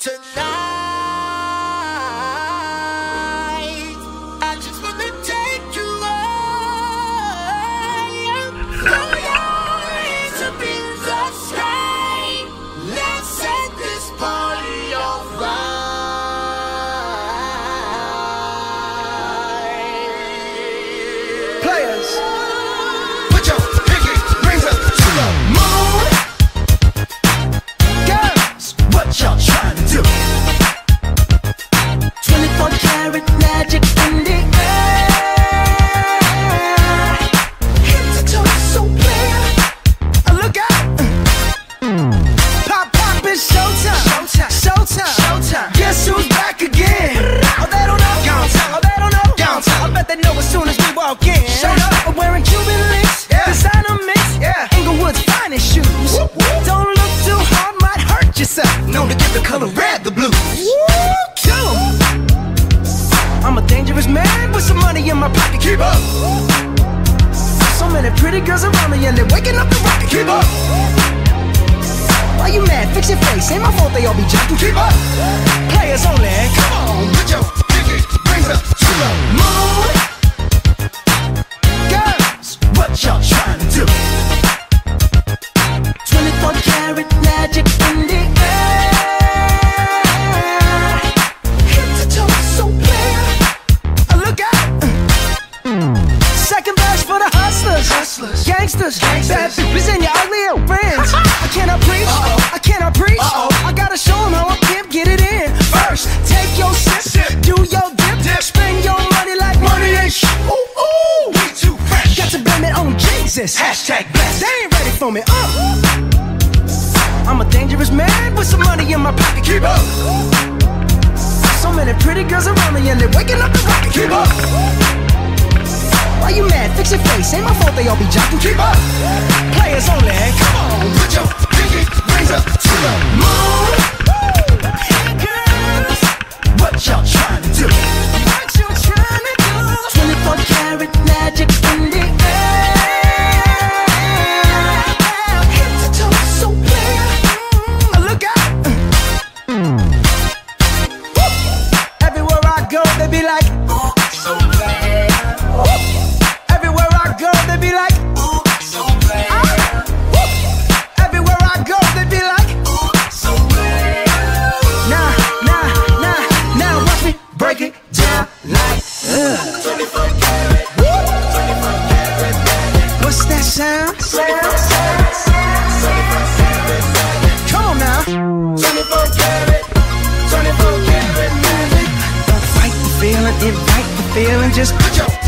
Tonight, I just wanna take you higher. Throw your hands up in the sky. Let's set this party on fire. Players, put your pinky rings up to the moon. Girls, what y'all trying to do? 24 karat magic in the air. Head to toe, so clear. Look out! Pop, pop, it's showtime. Showtime, showtime, showtime. Guess who's back again? Oh, they don't know. Downtown. Oh, they don't know. Downtown. I bet they know as soon as we walk in. Showed up. I'm wearing Cuban links. Yeah. Designer mix. Yeah. Inglewood's finest shoes. Whoop, whoop. Don't look too hard, might hurt yourself. Known to give the color red the blues. Woo, kill 'em. I'm a dangerous man with some money in my pocket. Keep up. So many pretty girls around me and they're waking up the rocket. Keep up. Why you mad? Fix your face. Ain't my fault they all be jacking. Keep up. Players only. Come on, put your pinky rings up to the moon. Girls, what y'all trying to do? 24 karat magic in the air. Head to toe, so clear. Look out. Second verse for the hustlers. Hustlers. Gangsters. Bad bitches and your ugly old friends. I cannot preach. I cannot preach. I gotta show them how I pimp get it in. First, take your sip. Do your dip. Spend your money like money ain't shit. Ooh, ooh. We too fresh. Got to blame it on Jesus. Hashtag blessed. They ain't ready for me. I'm a dangerous man with some money in my pocket. Keep up. So many pretty girls around me and they're waking up the rocket. Keep up. Why you mad? Fix your face. Ain't my fault they all be jocking. Keep up. Players only. Come on, put your pinky rings up to the moon. Girls, what y'all trying to do? What you trying to do? 24 karat magic in the air. Head to toe, so clear. Look out. Everywhere I go, they be like, ooh, so bad. Everywhere I go, they be like, ooh, so bad. Everywhere I go, they be like, ooh, so bad. Now, watch me break it down like, 24 karat, 24 karat magic. what's that sound? 24 karat magic. Come on now. 24 karat, 24 karat magic. Don't fight the feeling, invite the feeling, just put your